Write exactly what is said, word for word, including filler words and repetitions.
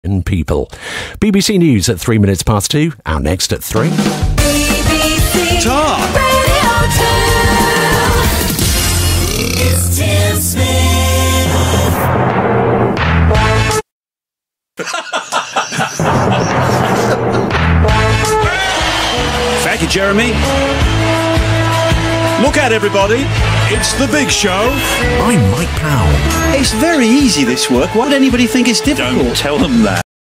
people. B B C News at three minutes past two. Our next at three. B B C Talk. Radio two. It's Tim Smith. Thank you, Jeremy. Look out, everybody. It's the big show. I'm Mike Powell. It's very easy, this work. Why would anybody think it's difficult? Don't tell them that.